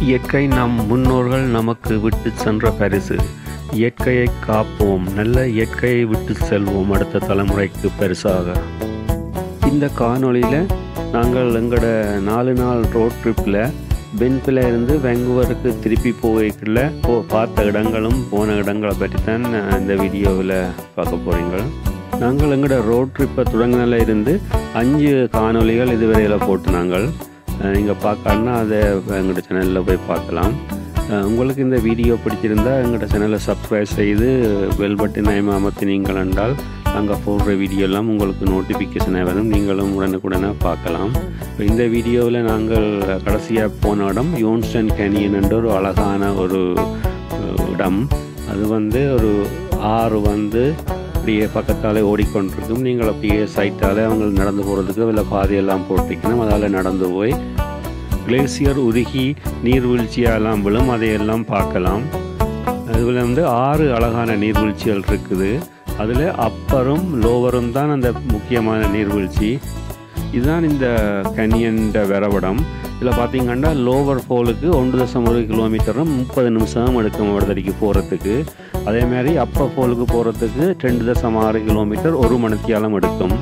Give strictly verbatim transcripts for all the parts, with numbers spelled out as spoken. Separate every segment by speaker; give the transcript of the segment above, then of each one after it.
Speaker 1: இயற்கை நம் முன்னோர்கள் நமக்கு விட்டு சென்ற பரிசு. இயற்கையை காப்போம், நல்ல இயற்கையை விட்டு செல்வோம் அடுத்த தலைமுறைக்கு பரிசாக. இந்த காணொளியில் நாங்கள் எங்களோட நாலு நாள் ரோட் ட்ரிப்பில் பென்ஃபில் இருந்து வெங்குவருக்கு திருப்பி போய்க்குள்ள போ பார்த்த இடங்களும் போன இடங்களை பற்றி தான் இந்த வீடியோவில் பார்க்க போகிறீங்க. நாங்கள் எங்களோட ரோட் ட்ரிப்பை தொடங்கினால இருந்து அஞ்சு காணொளிகள் இதுவரையில் போட்டு நாங்கள் நீங்கள் பார்க்கணுன்னா அதை எங்களோட சேனலில் போய் பார்க்கலாம். உங்களுக்கு இந்த வீடியோ பிடிச்சிருந்தால் எங்களோட சேனலை சப்ஸ்கிரைப் செய்து பெல் பட்டனை அமர்த்தினீங்கள் என்றால் நாங்கள் போடுற வீடியோலாம் உங்களுக்கு நோட்டிஃபிகேஷனாக வரும், நீங்களும் உடனுக்குடனே பார்க்கலாம். இந்த வீடியோவில் நாங்கள் கடைசியாக போன இடம் யோன்ஸ்டன் கேனியன் என்ற ஒரு அழகான ஒரு இடம். அது வந்து ஒரு ஆறு வந்து அப்படியே பக்கத்தால் ஓடிக்கொண்டிருக்கும். நீங்கள் அப்படியே சைட்டால் அவங்க நடந்து போகிறதுக்கு இல்லை பாதையெல்லாம் போட்டிக்கணும். அதால் நடந்து போய் கிளேசியர் உருகி நீர்வீழ்ச்சியெல்லாம் விழும், அதையெல்லாம் பார்க்கலாம். அதில் வந்து ஆறு அழகான நீர்வீழ்ச்சிகள் இருக்குது. அதில் அப்பரும் லோவரும் தான் அந்த முக்கியமான நீர்வீழ்ச்சி. இதுதான் இந்த கேனியன் வரைபடம். இதில் பார்த்தீங்கன்னா லோவர் ஃபாலுக்கு ஒன்று தசம் ஒரு கிலோமீட்டரும் முப்பது நிமிஷம் எடுக்கும் வடதடிக்கு போகிறதுக்கு. அதே மாதிரி அப்பர் ஃபாலுக்கு போகிறதுக்கு ரெண்டு தசம் ஆறு கிலோமீட்டர் ஒரு மணித்தியாலம் எடுக்கும்.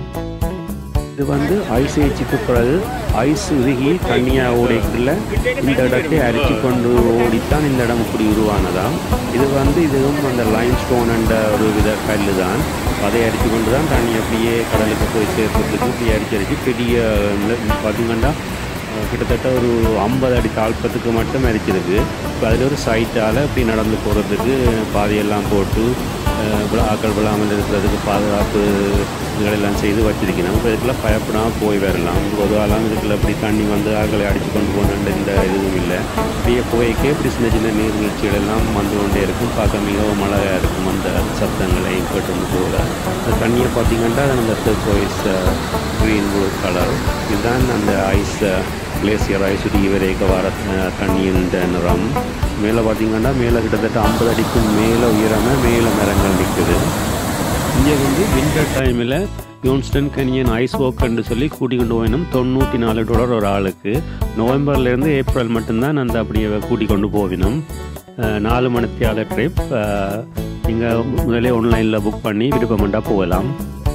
Speaker 1: இது வந்து ஐஸ் ஏச்சுக்கு பிறகு ஐஸ் உருகி தண்ணியாக ஓடிக்குள்ள இந்த இடத்தை அரிச்சு கொண்டு ஓடித்தான் இந்த இடம் இப்படி உருவானதாம். இது வந்து இதுவும் அந்த லைம் ஸ்டோன் என்ற ஒரு வித கல் தான். அதை அடித்து கொண்டு தான் தண்ணி அப்படியே கடலுக்கு போய் சேர்க்கிறதுக்கு இப்படி அடிச்சு அடிச்சு பெரிய பார்த்தீங்கன்னா கிட்டத்தட்ட ஒரு ஐம்பது அடி தாழ்ப்பத்துக்கு மட்டும் அரிச்சிருக்கு. இப்போ அதில் ஒரு சைட்டால் இப்படி நடந்து போகிறதுக்கு பாதையெல்லாம் போட்டு ஆக்கள் விழாமல் இருக்கிறதுக்கு பாதுகாப்பு இதுகளெல்லாம் செய்து வச்சிருக்கணும். இப்போ இதுக்கெல்லாம் பயப்படாமல் போய் வரலாம். பொதுவாலாம் இதுக்குள்ள இப்படி தண்ணி வந்து ஆக்களை அடித்து கொண்டு போகணுன்ற இந்த இதுவும் இல்லை. இப்படியே போய்க்கே இப்படி சின்ன சின்ன நீர்வீழ்ச்சிகள் எல்லாம் வந்து கொண்டே இருக்கும். பார்க்க மிகவும் அழகாக இருக்கும் அந்த சத்தங்களை கேட்டு போக. அந்த தண்ணியை பார்த்தீங்கன்னா அந்த டர்கோயிஸ் க்ரீன் ப்ளூ கலர், இதுதான் அந்த ஐஸ் கிளேசியர் ஐஸ் உருகி வரைக்க வர தண்ணியின் நிறம். மேலே பார்த்தீங்கன்னா மேலே கிட்டத்தட்ட ஐம்பது அடிக்கும் மேலே உயரமாக மேலே மரங்கள் நிற்குது. இங்கே வந்து வின்டர் டைமில் யோன்ஸ்டன் கேனியன் ஐஸ் வாக்குன்னு சொல்லி கூட்டிக் போயினும் தொண்ணூற்றி நாலு டாலர் ஒரு ஆளுக்கு. நவம்பர்லேருந்து ஏப்ரல் மட்டும்தான் அந்த அப்படியே கூட்டிக் கொண்டு போவினோம். நாலு மணித்தியால ட்ரிப். நீங்கள் முதலே ஆன்லைனில் புக் பண்ணி விருப்பமெண்டா போகலாம்.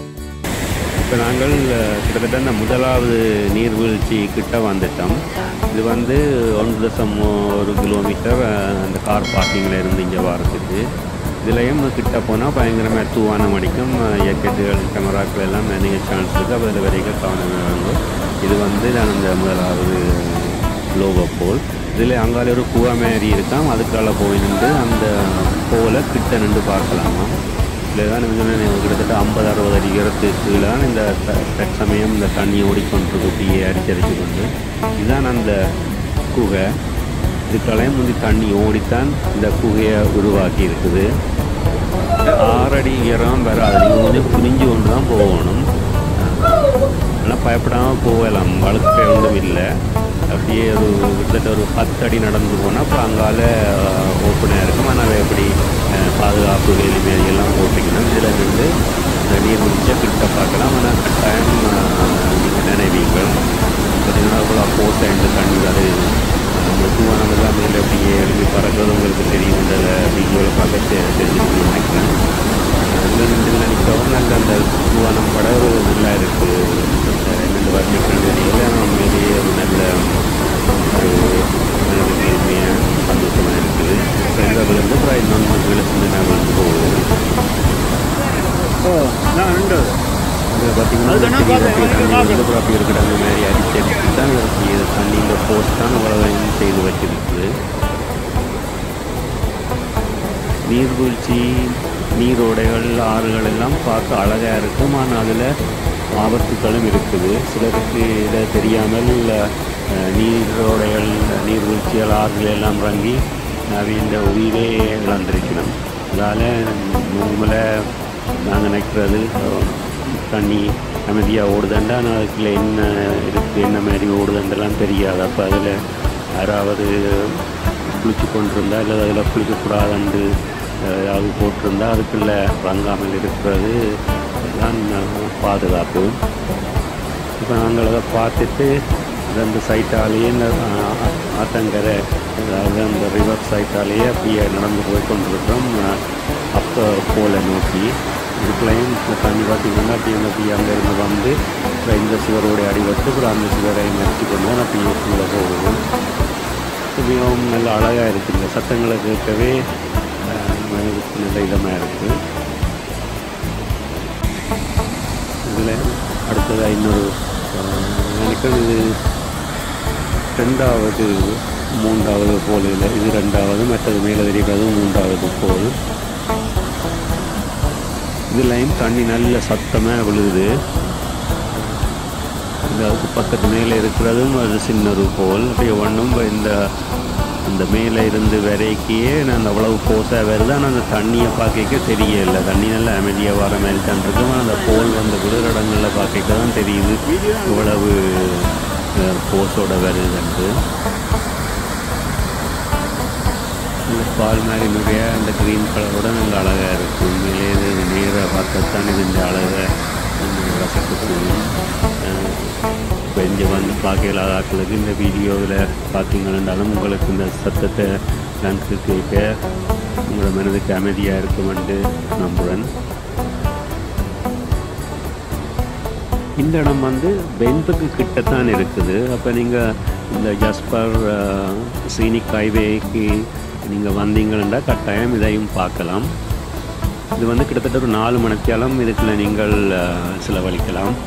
Speaker 1: இப்போ நாங்கள் கிட்டத்தட்ட அந்த முதலாவது நீர்வீழ்ச்சி கிட்ட வந்துட்டோம். இது வந்து ஒன்று தசம் ஒரு கிலோமீட்டர் அந்த கார் பார்க்கிங்கில் இருந்து இங்கே வரத்துக்கு. இதுலேயும் கிட்ட போனால் பயங்கரமாக தூவானம் அடிக்கும். ஜாக்கெட்டுகள் கேமராக்கள் எல்லாம் நிறைய சான்ஸ் இருக்குது. அப்போ இதில் வரைக்கும் கவனமாக. இது வந்து நான் அந்த முதலாவது லோகோ போல். இதில் அங்கால ஒரு குவா மாதிரி இருக்கான். அதுக்கால போய் நின்று அந்த போலை கிட்ட நின்று பார்க்கலாமா. இதில் தான் நீங்கள் கிட்டத்தட்ட ஐம்பது அறுபது அடி உயரத்துக்கு கீழே தான் இந்த தற்சமயம் இந்த தண்ணி ஓடிக்கொண்டிருக்கு, அப்படியே அடிச்சு அடிச்சு கொண்டு. இதுதான் அந்த குகை. இதுக்களையும் வந்து தண்ணி ஓடித்தான் இந்த குகையை உருவாக்கி இருக்குது. ஆறடி உயரம் வராது, நீங்கள் கொஞ்சம் புரிஞ்சு கொண்டு தான் போகணும். ஆனால் பயப்படாமல் போகலாம், வழுக்க ஒன்றும் இல்லை. அப்படியே ஒரு கிட்டத்தட்ட ஒரு பத்து அடி நடந்து போனால் அப்போ அங்கால ஓப்பனாக இருக்கும். ஆனால் அதை எப்படி பாதுகாப்பு வேலி மேலையெல்லாம் போட்டிங்கன்னா இதில் இருந்து நீர் முடிச்சா கிட்ட பார்க்கலாம். ஆனால் கட்டாயம் நீங்கள் நினைவீங்கள் பார்த்தீங்கன்னா அவ்வளோ போஸ் ஆகிட்டு தண்ணி அது அந்த தூவானமெல்லாம் மேலே அப்படியே எழுதி பறக்கிறது உங்களுக்கு தெரியும். இந்த வீடியோவில் பார்க்க தெரிஞ்சுக்கணும்னு நினைக்கிறேன். இதில் நினைக்கவும் நல்ல அந்த தூவானம் படம் நல்லா இருக்குது. ரெண்டு வர்ணிக்கிறது தெரியல, உண்மையிலேயே ஒரு நல்ல ஒரு நேர்மையாக சந்தோஷமாக இருக்குது. ரெண்டாவிலேருந்து அப்புறம் இன்னொன்று விழுந்து நான் வந்து போகுது. அது பார்த்தீங்கன்னா அப்படி இருக்கிற அந்த மாதிரி அடிச்சு அடிச்சு தான் இது தண்ணியில் போஸ்ட் தான் உழவையும் செய்து வச்சிருக்குது. நீர்வீழ்ச்சி நீரோடைகள் ஆறுகள் எல்லாம் பார்க்க அழகாக இருக்கும். ஆனால் அதில் ஆபத்துக்களும் இருக்குது. சிலருக்கு இதை தெரியாமல் நீரோடைகள் நீர்வீழ்ச்சிகள் ஆறுகள் எல்லாம் இறங்கி இந்த உயிரே இழந்திருக்கணும். அதால் நம்மளை நாங்கள் நினைக்கிறது தண்ணி அமைதியாக ஓடுதண்டா, ஆனால் அதுக்குள்ள என்ன இருக்குது என்ன மாதிரி ஓடுதண்டெல்லாம் தெரியாது. அப்போ அதில் யாராவது குளிச்சு கொண்டிருந்தா இல்லை அதில் குளிக்கக்கூடாதுண்டு ஏதாவது போட்டிருந்தால் அதுக்குள்ளே வங்காமல் இருக்கிறது தான் பாதுகாப்பு. இப்போ நாங்கள் அதை பார்த்துட்டு அது அந்த சைட்டாலேயே ஆத்தங்கரை, அதாவது அந்த ரிவர் சைட்டாலேயே அப்படியே நடந்து போய் கொண்டிருக்கிறோம் அப்போ போல நோக்கி. இதுக்குள்ளையும் இந்த தண்ணி பார்த்திங்கன்னா அப்படியே அப்படியே அங்கேருந்து வந்து இந்த சிவரோடைய அடிபட்டு அப்புறம் அந்த சிவரை நிறுத்தி கொண்டு தான் அப்படியே உள்ளே போகுவோம். மிகவும் நல்ல அழகாக இருக்குது. இந்த சத்தங்களை கேட்கவே நல்ல இதமாக இருக்குது. இதில் அடுத்ததாக இன்னொரு நினைக்கிறேன் இது ரெண்டாவது மூன்றாவது போல் இல்லை, இது ரெண்டாவது, மற்றது மேலே தெரிகிறது மூன்றாவது போல். இதுலையும் தண்ணி நல்ல சத்தமாக விழுகுது. இந்த அதுக்கு பக்கத்து மேலே இருக்கிறதும் அது சின்னது போல் அப்படியே ஒன்றும் இந்த அந்த மேலே இருந்து வரைக்கே நான் அவ்வளவு போஸாக வருது. ஆனால் அந்த தண்ணியை பார்க்க தெரியல. தண்ணி நல்லா அமைதியாக வர மாதிரி தான் இருக்கும். ஆனால் அந்த போல் வந்து குளிர் இடங்களில் பார்க்க தான் தெரியுது இவ்வளவு போஸோட வருதுன்ட்டு. இந்த பால் மாதிரி நிறைய அந்த க்ரீன் கலரோட நல்ல அழகாக இருக்கும். உண்மையிலே இது நேராக பார்க்கத்தான் இது இந்த அழகை ரசிக்கக்கூடிய. இப்போ இங்கே வந்து பார்க்க இல்லாத ஆட்களுக்கு இந்த வீடியோவில் பார்த்தீங்கன்னாலும் உங்களுக்கு இந்த சத்தத்தை நான் கேட்க உங்களோட மனதுக்கு அமைதியாக இருக்குமென்று நம்புகிறேன். இந்த இடம் வந்து பென்துக்கு கிட்டத்தான் இருக்குது. அப்போ நீங்கள் இந்த ஜஸ்பர் சீனிக் ஹைவேக்கு நீங்கள் வந்தீங்கன்னா கட்டாயம் இதையும் பார்க்கலாம். இது வந்து கிட்டத்தட்ட ஒரு நாலு மணித்தியாலம் இதுக்குள்ள நீங்கள் செலவழிக்கலாம்.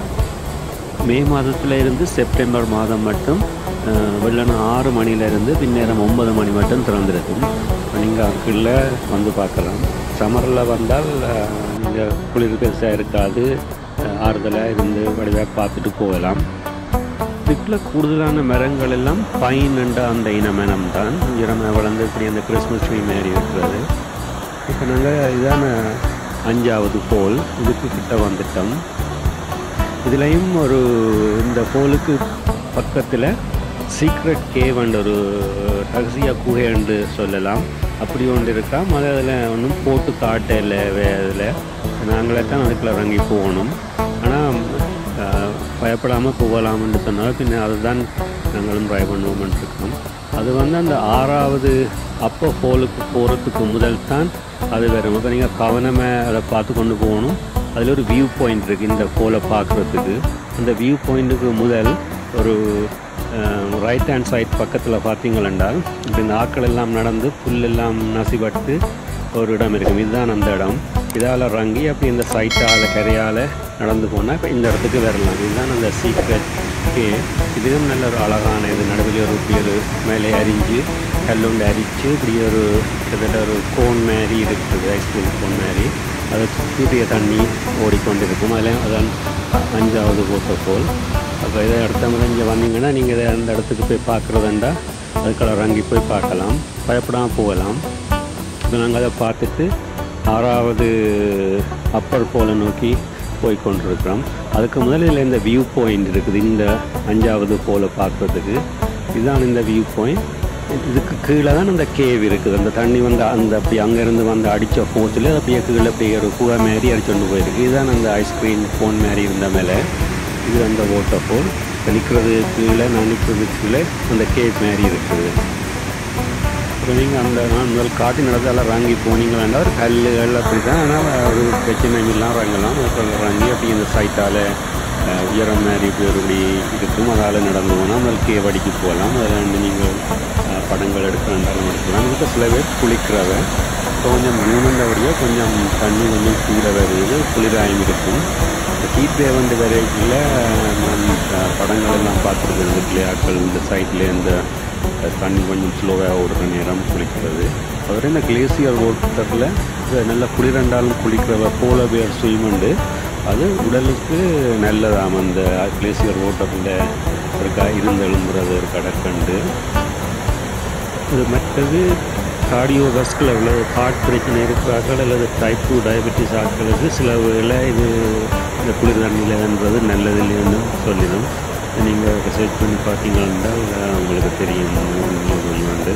Speaker 1: மே மாதத்தில் இருந்து செப்டம்பர் மாதம் மட்டும் வெள்ளன ஆறு மணிலேருந்து பின்னேரம் ஒன்பது மணி மட்டும் திறந்திருக்கும். நீங்கள் அதுக்குள்ளே வந்து பார்க்கலாம். சம்மரில் வந்தால் நீங்கள் குளிர் பெருசாக இருக்காது, ஆறுதலாக இருந்து வடிவாக பார்த்துட்டு போகலாம். இதுக்குள்ள கூடுதலான மரங்கள் எல்லாம் பைன் என்ற அந்த இன மரம் தான் இரம வளர்ந்து இப்படி அந்த கிறிஸ்மஸ் ட்ரீ மாரி இருக்கிறது. இப்போ நாங்கள் இதான அஞ்சாவது போல் இதுக்கு கிட்ட வந்துட்டோம். இதுலேயும் ஒரு இந்த போலுக்கு பக்கத்தில் சீக்ரெட் கேவ் என்ற ஒரு ரகசிய குகை என்று சொல்லலாம், அப்படி ஒன்று இருக்கா. மத அதில் ஒன்றும் போட்டு காட்டல. அதில் நாங்களே தான் அதுக்குள்ள இறங்கி போகணும். ஆனால் பயப்படாமல் போகலாம்னு சொன்னால் பின்ன அதுதான் நாங்களும் ட்ரை பண்ணுவோம்னு இருக்கோம். அது வந்து அந்த ஆறாவது அப்போ போலுக்கு போகிறதுக்கு முதல் தான் அது வரும். இப்போ நீங்கள் கவனமாக அதை பார்த்து கொண்டு போகணும். அதில் ஒரு வியூ பாயிண்ட் இருக்குது இந்த போலை பார்க்குறதுக்கு. அந்த வியூ பாயிண்ட்டுக்கு முதல் ஒரு ரைட் ஹேண்ட் சைட் பக்கத்தில் பார்த்தீங்களென்றால் இப்போ இந்த ஆக்கள் எல்லாம் நடந்து புல்லெல்லாம் நசிபட்டு ஒரு இடம் இருக்கும். இதுதான் அந்த இடம். இதால் இறங்கி அப்படி இந்த சைட்டால் கரையால் நடந்து போனால் இப்போ இந்த இடத்துக்கு வரலாம். இதுதான் அந்த சீக்ரெட் கேவ். இதுவும் நல்ல ஒரு அழகான இது. நடுவில் ஒரு இப்படி ஒரு மேலே அரிஞ்சு கல்லுண்டு அரிச்சு இப்படி ஒரு கிட்டத்தட்ட ஒரு கோன் மாதிரி இருக்குது, ஐஸ்கிரீம் கோன் மாதிரி. அதை சுற்றிய தண்ணி ஓடிக்கொண்டிருக்கும். அதில் அதான் அஞ்சாவது வாட்டர் ஃபால். அப்போ இதை அடுத்த முறை இங்கே வந்தீங்கன்னா நீங்கள் இதை அந்த இடத்துக்கு போய் பார்க்குறதுண்டா அதுக்குள்ள இறங்கி போய் பார்க்கலாம், பயப்படாமல் போகலாம். இப்போ நாங்கள் அதை பார்த்துட்டு ஆறாவது அப்பர் போலை நோக்கி போய் கொண்டிருக்கிறோம். அதுக்கு முதலில் இந்த வியூ பாயிண்ட் இருக்குது. இந்த அஞ்சாவது போலை பார்க்குறதுக்கு இதுதான் இந்த வியூ பாயிண்ட். இதுக்கு கீழே தான் அந்த கேவ் இருக்குது. அந்த தண்ணி வந்து அந்த அப்படி அங்கேருந்து வந்து அடித்த ஃபோர்ஸில் அப்படியே கீழே அப்படியே ஒரு குகை மாரி அடிச்சுட்டு போயிருக்கு. இதுதான் அந்த ஐஸ்கிரீம் ஃபோன் மாரி இருந்த மேலே இது அந்த வாட்டர் ஃபால். இப்போ நிற்கிறது கீழே, நான் நிற்கிறது கீழே அந்த கேவ் மாரி இருக்குது. இப்போ நீங்கள் அந்த நான் முதல் காட்டி நடந்தால இறங்கி போனீங்களா ஒரு கல்லுகள் அப்படி தான். ஆனால் ஒரு பிரச்சனை எல்லாம் இறங்கலாம். அப்புறம் இறங்கி அப்படி இந்த சைட்டால் உயரம் மாதிரி இப்படி இருக்கும். அதால் நடந்து போனால் முதல் கேவ் அடிக்கு போகலாம். அதில் வந்து நீங்கள் படங்கள் எடுக்கணுன்றாலும் எடுக்கலாம். இதுக்கு சில பேர் குளிக்கிறவ இப்போ கொஞ்சம் மூணுண்டபடியாக கொஞ்சம் தண்ணி கொஞ்சம் கீழே வருது, குளிராயம் இருக்கும். ஹீட் வே வந்து வரையில் நான் படங்கள் எல்லாம் பார்த்துருக்கேன். இந்த கிளியாக்கள் இந்த சைட்லேயே இந்த தண்ணி கொஞ்சம் ஸ்லோவாக ஓடுற நேரம் குளிக்கிறது. அதுவரை இந்த கிளேசியர் வாட்டரில் நல்ல குளிரண்டாலும் குளிக்கிறவ போல பேர் ஸ்விம்மெண்டு அது உடலுக்கு நல்லதாம். அந்த கிளேசியர் வாட்டரில் இருக்கா இருந்து எழும்புறது ஒரு கடற்கண்டு. இது மற்றது கார்டியோ வஸ்குலர் அல்லது ஹார்ட் பிரச்சனை இருக்கிறார்கள் அல்லது டைப் டூ டயபெட்டிஸ் ஆட்களுக்கு சில வேளை இது இந்த குளிர் தண்ணியில்ன்றது நல்லதில்லைன்னு சொல்லிடும். நீங்கள் ரிசர்ச் பண்ணி பார்த்தீங்கன்னா உங்களுக்கு தெரியும். வந்து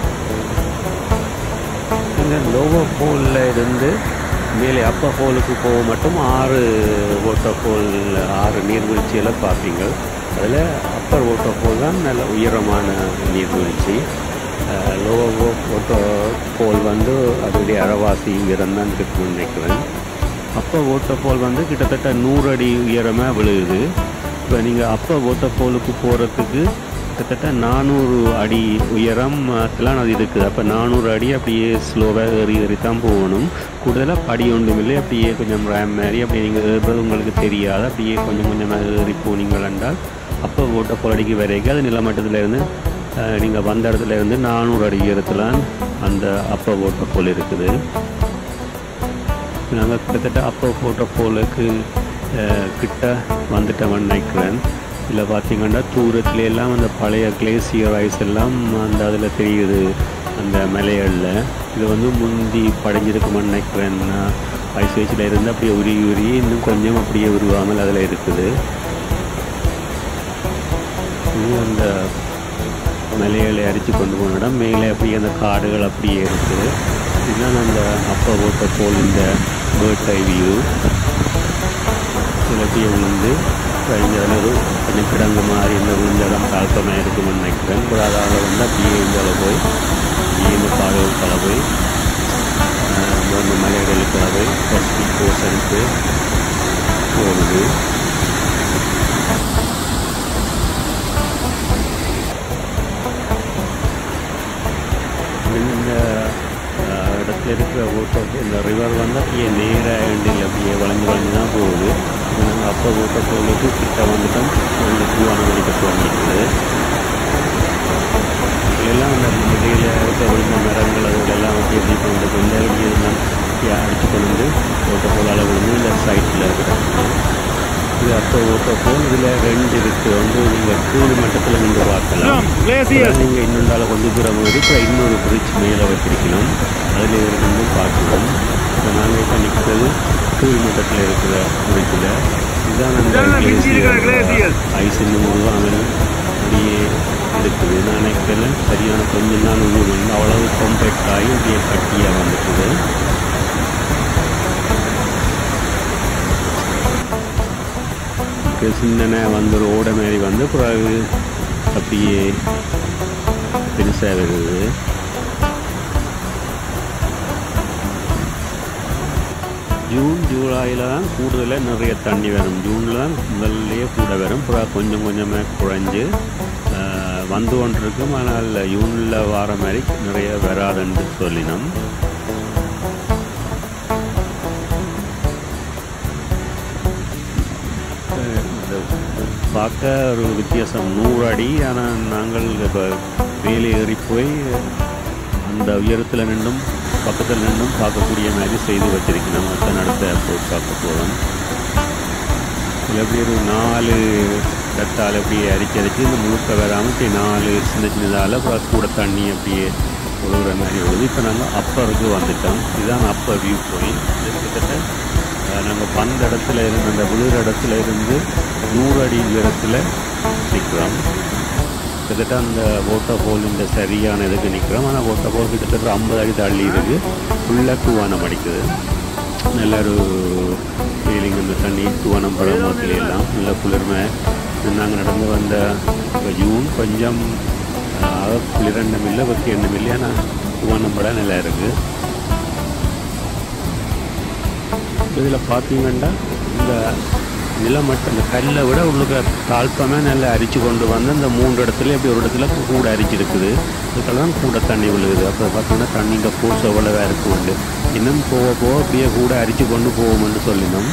Speaker 1: இந்த லோவர் ஃபாலில் இருந்து மேலே அப்பர் ஃபாலுக்கு போக மட்டும் ஆறு வாட்டர் ஃபால், ஆறு நீர்வீழ்ச்சியில் பார்ப்பீங்க. அதில் அப்பர் வாட்டர்ஃபால் தான் நல்ல உயரமான நீர்வீழ்ச்சி. லோவர் வாட்டர்ஃபால் வந்து அதோடைய அரைவாசி உயரம் தான் இருக்குன்னு நினைக்கிறேன். அப்பர் வாட்டர்ஃபால் வந்து கிட்டத்தட்ட நூறு அடி உயரமாக விழுகுது. இப்போ நீங்கள் அப்பர் வாட்டர்ஃபாலுக்கு போகிறதுக்கு கிட்டத்தட்ட நானூறு அடி உயரம்லாம் அது இருக்குது. அப்போ நானூறு அடி அப்படியே ஸ்லோவாக ஏறி ஏறி தான் போகணும். கூடுதலாக படி ஒன்றும் இல்லை, அப்படியே கொஞ்சம் ரேம் மாதிரி அப்படியே நீங்கள் ஏறுறது உங்களுக்கு தெரியாது. அப்படியே கொஞ்சம் கொஞ்சமாக ஏறி போனீங்கள் என்றால் அப்போ வாட்டர்ஃபால் அடிக்கு வரைக்கும் அது நிலமட்டத்திலேருந்து நீங்கள் வந்த இடத்துல இருந்து நானூறு அடி உயரத்தில் அந்த அப்பர் வாட்டர்ஃபால் இருக்குது. நாங்கள் கிட்டத்தட்ட அப்பர் வாட்டர்ஃபாலுக்கு கிட்ட வந்துட்டோம்னு நினைக்கிறேன். இதில் பார்த்தீங்கன்னா தூரத்துல எல்லாம் அந்த பழைய கிளேசியர் ஐஸ் எல்லாம் அந்த அதில் தெரியுது அந்த மலைகளில். இது வந்து முந்தி படைஞ்சிருக்குமான்னு நினைக்கிறேன். ஐஸ் வயசில் இருந்து அப்படியே உருகி உருகி இன்னும் கொஞ்சம் அப்படியே உருவாமல் அதில் இருக்குது. இது அந்த மலைகளை அரிச்சு கொண்டு போன இடம். மேலே அப்படியே அந்த காடுகள் அப்படியே இருக்குது. இதுதான் அந்த அப்பர் வாட்டர்ஃபால் இந்த பேர்ட் ஐ வியூ. இதில் அப்படியே விழுந்து இங்கே ஒரு கொஞ்சம் கிடங்கு மாதிரி இந்த விழுந்த இடம் தாழ்த்தமாக இருக்குன்னு நினைக்கிறேன். ஒரு அதால் வந்து அப்படியே இந்தால போய் இந்த காடுகளுக்கால போய் அந்த மலைகளுக்கால போய் பசிபிக் ஓசனுக்கு போகுது. இந்த இடத்துல இருக்கிற வாட்டர் இந்த ரிவர் வந்து அப்படியே நேராக இல்லை அப்படியே வளைஞ்சு வளைஞ்சு தான் போகுது. நாங்கள் அப்போ வாட்டர்ஃபாலுக்கு கிட்ட வந்துட்டோம். அந்த பூவான வலிக்க தோணிஇருக்குது. இதெல்லாம் அந்த இடையில இருக்க விழுந்த மரங்கள் அதெல்லாம் வச்சு எப்படி கொண்டு கொண்டு எல்லாம் அடித்து கொண்டு வந்து வாட்டர்ஃபாலால் விழுந்து இந்த சைட்டில் இருக்கிறாங்க. இது அப்போ வாட்டர்ஃபால். இதில் ரெண்டு இருக்குது. வந்து நீங்கள் கீழ் மட்டத்தில் நீங்கள் பார்க்கலாம். நீங்கள் இன்னொன்றால் கொஞ்சம் தூரம் போது இப்போ இன்னொரு பிரிட்ஜ் மேலே வச்சிருக்கணும். அதில் இருந்தும் பார்க்கணும். இப்போ நாங்கள் இப்போ நிற்கிறது கீழ் மட்டத்தில் இருக்கிற பிரிட்ஜில். இதுதான் அந்த ஐஸ் இன்னும் உருவாமல் அப்படியே இருக்குது. நான் நினைக்கிறேன் சரியான கொஞ்சம் நாள் உருவம் அவ்வளவு காம்பேக்ட் ஆகி அப்படியே கட்டியாக வந்துட்டுது. சின்ன வந்து ஒரு ஓடை மாரி வந்து பிறகு அப்படியே பெருசாக வருது. ஜூன் ஜூலையில் தான் கூடுதலாக நிறைய தண்ணி வரும். ஜூனில் தான் முதல்லையே கூட வரும். பிறகு கொஞ்சம் கொஞ்சமாக குறைஞ்சு வந்து கொண்டிருக்கும். ஆனால் ஜூனில் வர மாதிரி நிறைய வராதுன்னு சொல்லினோம். பார்க்க ஒரு வித்தியாசம் நூறு அடி. ஆனால் நாங்கள் இப்போ மேலே ஏறி போய் அந்த உயரத்தில் நின்றும் பக்கத்தில் நின்றும் பார்க்கக்கூடிய மாதிரி செய்து வச்சிருக்கணும். அத்தனை இடத்த போய் பார்க்க போகிறோம். இதில் எப்படி ஒரு நாலு இடத்தால் அப்படியே அரிச்சு அரிச்சு இந்த முழுக்க வராமல் நாலு சின்ன சின்னதால் அப்புறம் கூட தண்ணி அப்படியே ஒழுகிற மாதிரி வருது. இப்போ நாங்கள் அப்பருக்கு வந்துட்டோம். இதுதான் அப்பர் வியூ பாயிண்ட். கிட்டத்தட்ட நாங்கள் வந்த இடத்துல இருந்து அந்த விழுகிற இடத்துல இருந்து நூறு அடி உயரத்தில் நிற்கிறோம். கிட்டத்தட்ட அந்த வாட்டர்ஃபால் இந்த சரியான இதுக்கு நிற்கிறோம். ஆனால் வாட்டர்ஃபால் கிட்டத்தட்ட ஐம்பது அடி தள்ளி இருக்குது. ஃபுல்லாக தூவானம் அடிக்குது. நல்ல ஒரு ஃபீலிங். இந்த தண்ணி தூவானம் பழம் மரத்துல எல்லாம் நல்ல குளிர்மை. நாங்கள் நடந்து வந்த ஜூன் கொஞ்சம் குளிர் எண்ணம் இல்லை, வெக்க எண்ணம் இல்லை. ஆனால் தூவானம் பழம் நல்லா இருக்குது. இதில் பார்த்தீங்கன்னா இந்த நிலமட்டம் இந்த கல்லை விட உள்ளுக்கு தாழ்ப்பமே நல்லா அரிச்சு கொண்டு வந்து அந்த மூன்று இடத்துல எப்படி ஒரு இடத்துல கூட அரிச்சிருக்குது. அதுக்காக தான் கூட தண்ணி விழுகுது. அப்போ பார்த்தீங்கன்னா தண்ணிங்க ஃபோர்ஸ் எவ்வளோவா இருக்குண்டு. இன்னும் போக போக அப்படியே கூட அரிச்சு கொண்டு போவோம்னு சொல்லினோம்.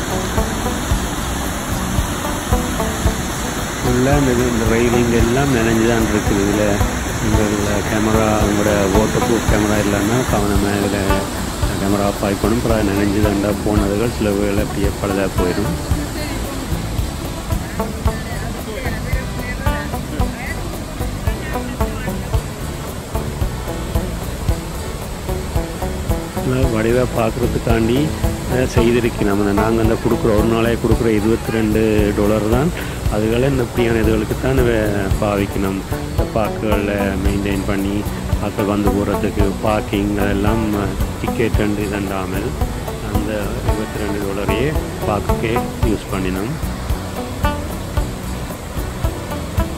Speaker 1: ஃபுல்லாக இந்த இந்த ரெயிலிங் எல்லாம் நினைஞ்சு தான் இருக்குது. இதில் உங்கள் கேமரா உங்களோட வாட்டர் ப்ரூஃப் கேமரா இல்லைன்னா கவனமாக இதில் கேமரா ஆஃப் ஆகிக்கணும். அப்புறம் நினைஞ்சு தாண்டா போனதுகள் சில வேலை அப்படியே பழுதாக போயிடும். வடிவாக பார்க்குறதுக்காண்டி செய்திருக்கணும். நாங்கள் அந்த கொடுக்குற ஒரு நாளைக்கு கொடுக்குற இருபத்தி ரெண்டு டாலர் தான். அதுகளை இந்த இப்படியான இதுகளுக்கு தான் பாவிக்கணும். பார்க்குகளை மெயின்டைன் பண்ணி பார்க்க வந்து போகிறதுக்கு பார்க்கிங் அதெல்லாம் டிக்கெட் ரெண்டு இதண்டாமல் அந்த இருபத்தி ரெண்டு டாலரையே பார்க்கே யூஸ் பண்ணினோம்.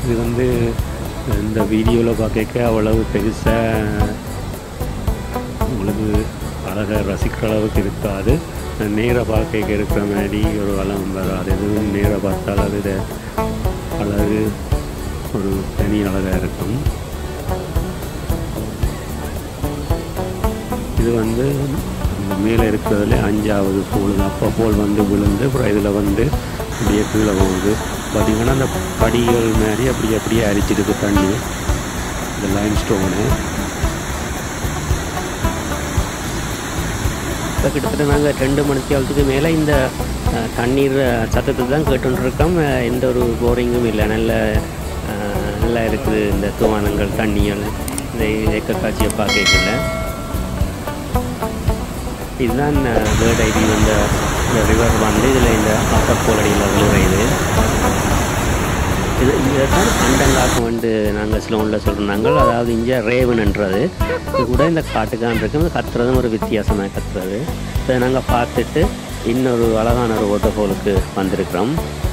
Speaker 1: இது வந்து இந்த வீடியோவில் பார்க்க அவ்வளவு பெருசாக உங்களுக்கு அழகாக ரசிக்கிற அளவுக்கு இருக்காது. நேராக பார்க்க இருக்கிற மாதிரி ஒரு வளம் வராது. எதுவும் நேராக பார்த்தால் அது அழகு ஒரு தனி அழகாக இருக்கும். இது வந்து மேலே இருக்கிறதுல அஞ்சாவது போல் அப்போ போல் வந்து விழுந்து அப்புறம் இதில் வந்து அப்படியே கீழே போகுது. பார்த்திங்கன்னா அந்த படிகள் மாதிரி அப்படி அப்படியே அரிச்சிருக்கு தண்ணி. இந்த லைம் ஸ்டோனு இப்போ கிட்டத்தட்ட நாங்கள் ரெண்டு மணி காலத்துக்கு மேலே இந்த தண்ணீர் சத்தத்தை தான் கேட்டுருக்கோம். எந்த ஒரு போரிங்கும் இல்லை. நல்ல நல்லா இருக்குது இந்த தூவானங்கள் தண்ணிகள் இந்த இயக்க காட்சியை பார்க்கல. இதுதான் பேர்ட் ஐ வியூ. இந்த ரிவர் வந்து இதில் இந்த அப்பர் கோலடியில் விழுகிறது. இது இங்கே தான் அண்டங்காக்கம் வந்து நாங்கள் ஸ்லோனில் சொல்கிறாங்க. அதாவது இங்கே ரேவன்ன்றது இது கூட இந்த காட்டுக்கான் இருக்கும். கத்துறதும் ஒரு வித்தியாசமாக கத்துறது. இதை நாங்கள் பார்த்துட்டு இன்னொரு அழகான ஒரு வாட்டர்ஃபாலுக்கு வந்திருக்கிறோம்.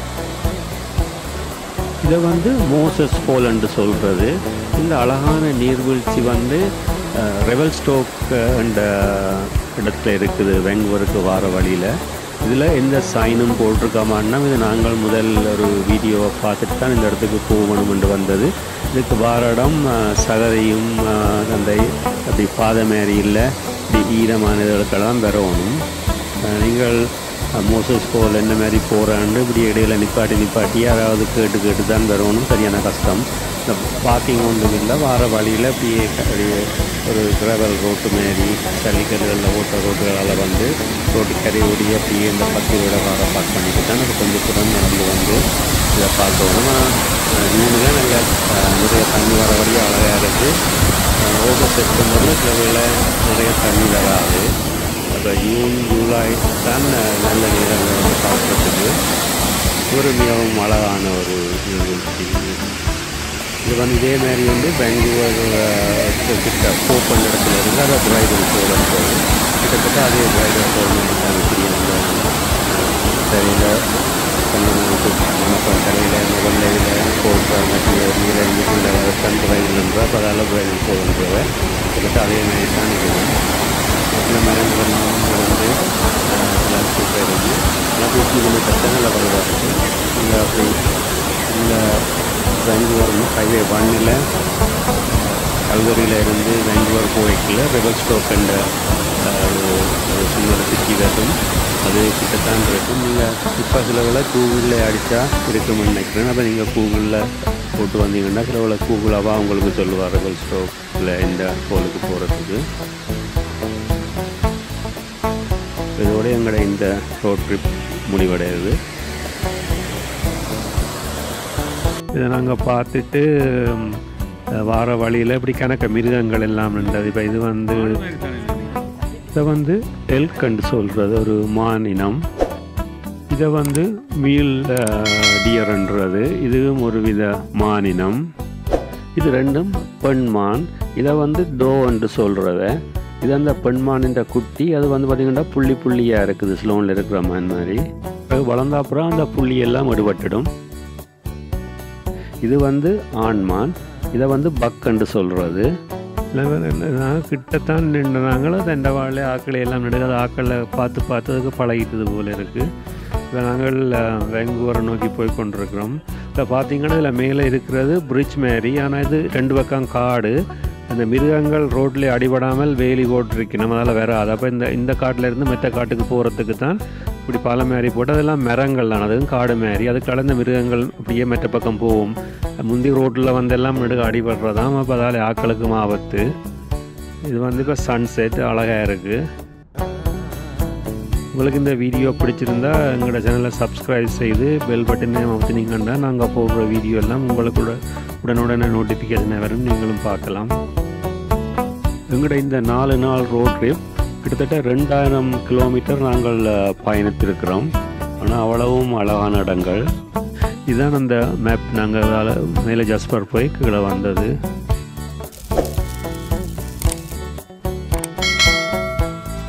Speaker 1: இதை வந்து மோசஸ் ஃபால் என்று சொல்கிறது. இந்த அழகான நீர்வீழ்ச்சி வந்து ரெவல்ஸ்டோக் என்ற இடத்துல இருக்குது, வெங்கூவருக்கு வார வழியில். இதில் எந்த சைனும் போட்டிருக்காமான்னா இது நாங்கள் முதல் ஒரு வீடியோவை பார்த்துட்டு தான் இந்த இடத்துக்கு போகணும் என்று வந்தது. இதுக்கு வார இடம் சகதியும் அந்த அப்படி பாதை மாரி இல்லை, இப்படி ஈரமான இதற்கெல்லாம் வரணும். நீங்கள் மோசஸ் ஃபால் என்ன மாதிரி போகிறான்னு இப்படி இடையில நிப்பாட்டி நிப்பாட்டி யாராவது கேட்டு கேட்டு தான் வரணும். சரியான கஷ்டம். இந்த பார்க்கிங் ஒன்றும் இல்லை. வார வழியில் அப்படியே அப்படியே ஒரு கிராவல் ரோட்டு மாரி சல்லிக்கல்களில் ஓட்ட ரோட்டுகளால் வந்து ரோட்டு கரையோடி அப்படியே இந்த பத்து விட வார பார்க் பண்ணிட்டு தான் அது கொஞ்சம் தூரம் நடந்து வந்து இதை பார்க்கணும். ஜூனில் நல்ல நிறைய தண்ணி வர வரையும் அழகாக இருக்குது. ஆகஸ்ட் செப்டம்பரில் சில வேளை நிறைய தண்ணி வராது. அப்போ ஜூன் ஜூலை தான் நல்ல நேரங்கள் வந்து பார்க்குறதுக்கு ஒரு மிகவும் அழகான ஒரு நிகழ்ச்சி. இது வந்து இதே மாதிரி வந்து பெங்களூர் கிட்ட போப் பண்ண இடத்துல இருந்து அதை பிரைடல் ஃபோல் போகுது. கிட்டத்தட்ட அதே பிரைடல் ஃபோல் மாதிரி தெரியாங்க. தலையில் வணக்கம் தலையில் வெள்ளையில் போன்ற நீரில் இருந்து சன் பிரைடல் என்றால் அப்போ அதால் பிரைடல் ஃபோல் போக கிட்டத்தட்ட அதே மாதிரி தான் இருக்குது. சில மரங்கள்லாம் வந்து எல்லாம் சூப்பராக இருக்குது. எல்லாம் நூற்றி கிலோமீட்டர் தான் நல்லா வருவாக இருக்குது. இங்கே அப்படி இந்த பெங்களூர் ஹைவே ஒன்னில் கல்கரியில் இருந்து பெங்களூர் போய்க்குள்ள ரெவல்ஸ்டோக் என்ற ஒரு சின்ன சிட்டி வரும். அது கிட்டத்தான் இருக்கும். நீங்கள் இப்போ சிலவில் கூகுளில் அடித்தா இருக்குமென்னு நினைக்கிறேன். அப்போ நீங்கள் கூகுளில் போட்டு வந்தீங்கன்னா சிலவில் கூகுளாவாக உங்களுக்கு சொல்லுவார் ரெவல்ஸ்டோக்கில் இந்த கோலுக்கு போகிறதுக்கு. இதோட எங்களோட இந்த ரோட் ட்ரிப் முடிவடையுது. இதை நாங்கள் பார்த்துட்டு வார வழியில் இப்படி கணக்க மிருகங்கள் எல்லாம் இருந்தது. இப்போ இது வந்து இதை வந்து எல்கண்டு சொல்கிறது ஒரு மான் இனம். இதை வந்து மீல் டியர்ன்றது இதுவும் ஒரு வித மானினம். இது ரெண்டும் பெண்மான். இதை வந்து டோ என்று சொல்கிறத. இது அந்த பெண்மானின் குட்டி. அது வந்து பார்த்திங்கன்னா புள்ளி புள்ளியாக இருக்குது ஸ்லோனில் இருக்கிற மான் மாதிரி. வளர்ந்த அப்புறம் அந்த புள்ளியெல்லாம் எடுபட்டுடும். இது வந்து ஆண்மான். இதை வந்து பக் என்று சொல்கிறது. நாங்கள் கிட்டத்தான் நின்றுனாங்களோ தண்டை வாழை ஆக்களை எல்லாம் நடுக்காத ஆக்களை பார்த்து பார்த்ததுக்கு பழகிட்டது போல் இருக்குது. இப்போ நாங்கள் வெங்கூவரை நோக்கி போய் கொண்டிருக்கிறோம். இப்போ பார்த்திங்கன்னா இதில் மேலே இருக்கிறது பிரிட்ஜ் மாரி. ஆனால் இது ரெண்டு பக்கம் காடு. அந்த மிருகங்கள் ரோட்லேயே அடிபடாமல் வேலி போட்டிருக்கு. நம்ம அதில் வராது. அப்போ இந்த இந்த காட்டிலேருந்து மெத்த காட்டுக்கு போகிறதுக்கு தான் இப்படி பாலம் மாரி போட்டு அதெல்லாம் மரங்கள் தான். அதுவும் காடு மாரி. அது கலந்த மிருகங்கள் அப்படியே மெத்த பக்கம் போகும். முந்தி ரோட்டில் வந்து எல்லாம் நடுக அடிபடுறதாம். அப்போ அதால் ஆக்களுக்கும் ஆபத்து. இது வந்து இப்போ சன்செட் அழகாக இருக்குது. உங்களுக்கு இந்த வீடியோ பிடிச்சிருந்தா எங்களோட சேனலை சப்ஸ்கிரைப் செய்து பெல் பட்டனை அமுத்தினீங்கன்னா நாங்கள் போடுற வீடியோ எல்லாம் உங்களுக்கு உடனுடனே நோட்டிஃபிகேஷனை வரும். நீங்களும் பார்க்கலாம். எங்களோட இந்த நாலு நாள் ரோட் ட்ரிப் கிட்டத்தட்ட ரெண்டாயிரம் கிலோமீட்டர் நாங்கள் பயணித்திருக்கிறோம். ஆனால் அவ்வளவும் அழகான இடங்கள். இதுதான் அந்த மேப். நாங்கள் மேலே ஜஸ்பர் போய் கீழே வந்தது.